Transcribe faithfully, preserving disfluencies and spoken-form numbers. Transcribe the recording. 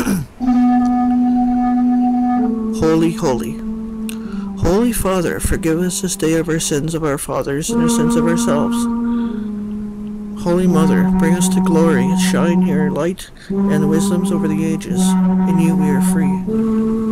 Holy, holy. Holy Father, forgive us this day of our sins of our fathers and our sins of ourselves. Holy Mother, bring us to glory, shine your light and wisdoms over the ages. In you we are free.